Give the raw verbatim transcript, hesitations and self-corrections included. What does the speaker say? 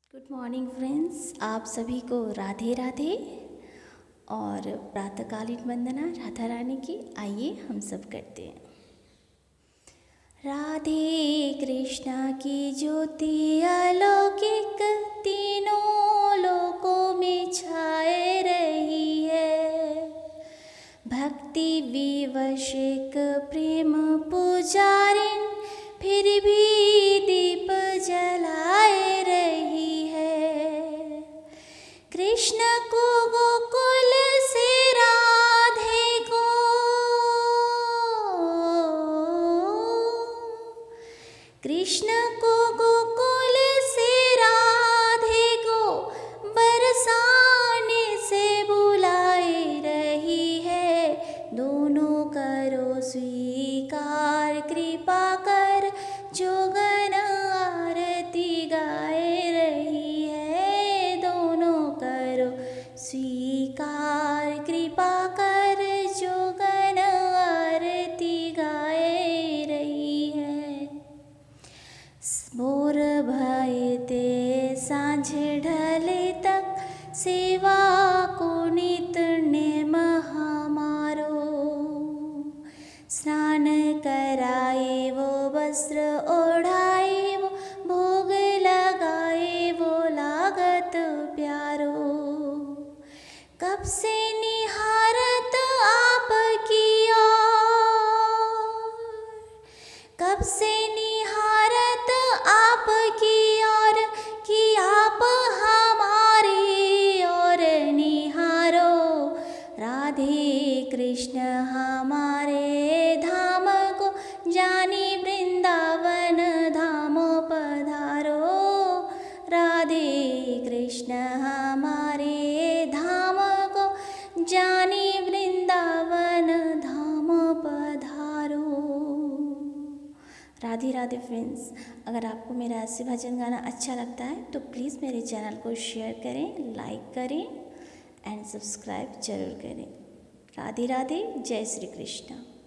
Good morning friends, आप सभी को राधे राधे और प्रातःकालीन वंदना राधा रानी की। आइए हम सब करते हैं। राधे कृष्णा की ज्योति अलौकिक तीनों लोकों में छाए रही है। भक्ति विवशिक प्रेम पुजारिन फिर भी दीप जलाए रही है। कृष्ण को गोकुल से राधे को कृष्ण को गोकुल से राधे को बरसाने से बुलाए रही है। दोनों करो स्वीकार कृपा कर जोगन आरती गाए रही है। दोनों करो स्वीकार कृपा कर जोगन आरती गाए रही है। भोर भये ते सांझ ढले तक सेवा को नित नेम हमारो। स्नान कराए वो वस्त्र ओढ़ाए वो भोग लगाए वो लागत प्यारो। कब से निहारत आपकी ओर कब से निहारत आपकी ओर कि आप हमारी ओर निहारो। राधे कृष्ण हमारे धाम को जानी वृंदावन धामो पधारो। राधे कृष्ण हमारे धाम को जानी वृंदावन धाम पधारो। राधे राधे फ्रेंड्स, अगर आपको मेरा ऐसे भजन गाना अच्छा लगता है तो प्लीज़ मेरे चैनल को शेयर करें, लाइक करें एंड सब्सक्राइब जरूर करें। राधे राधे, जय श्री कृष्ण।